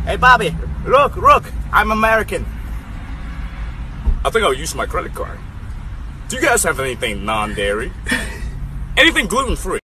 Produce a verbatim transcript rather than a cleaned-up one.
Hey, Bobby, look, look, I'm American. I think I'll use my credit card. Do you guys have anything non-dairy? Anything gluten-free?